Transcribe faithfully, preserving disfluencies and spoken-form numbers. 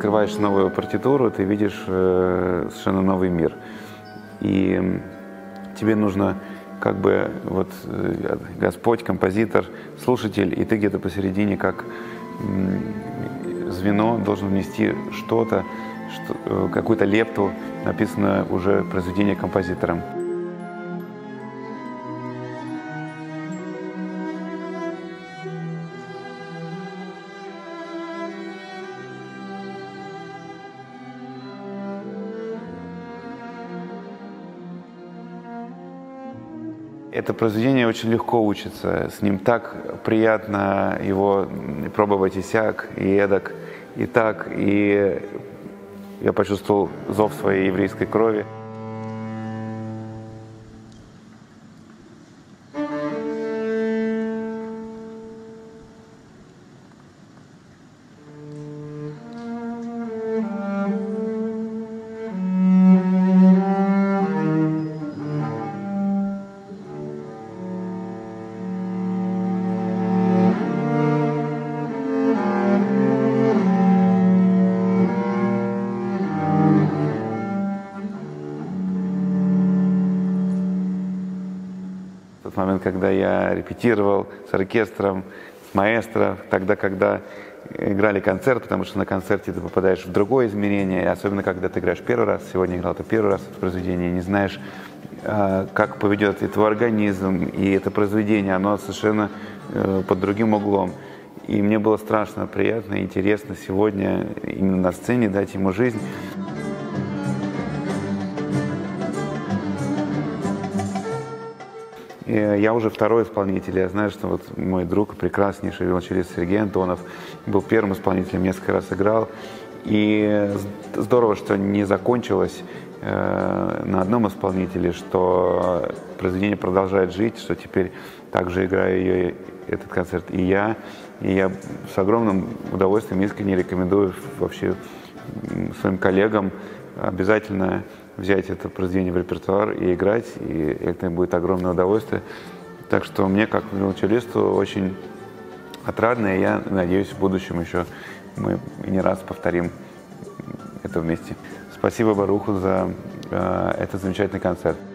открываешь новую партитуру, ты видишь э, совершенно новый мир. И тебе нужно как бы вот э, Господь, композитор, слушатель, и ты где-то посередине как э, звено должен внести что-то, что, э, какую-то лепту, написанное уже произведение композитором. Это произведение очень легко учится, с ним так приятно его пробовать и сяк, и эдак, и так, и я почувствовал зов своей еврейской крови. Тот момент, когда я репетировал с оркестром, с маэстро, тогда, когда играли концерт, потому что на концерте ты попадаешь в другое измерение, особенно когда ты играешь первый раз, сегодня играл ты первый раз в произведении, не знаешь, как поведет и твой организм, и это произведение, оно совершенно под другим углом. И мне было страшно, приятно, интересно сегодня именно на сцене дать ему жизнь. Я уже второй исполнитель. Я знаю, что вот мой друг, прекраснейший виолончелист Сергей Антонов, был первым исполнителем, несколько раз играл. И здорово, что не закончилось э, на одном исполнителе, что произведение продолжает жить, что теперь также играю ее, этот концерт и я. И я с огромным удовольствием искренне рекомендую вообще своим коллегам обязательно взять это произведение в репертуар и играть, и это будет огромное удовольствие. Так что мне, как виолончелисту, очень отрадно, и я надеюсь, в будущем еще мы не раз повторим это вместе. Спасибо Баруху за э, этот замечательный концерт.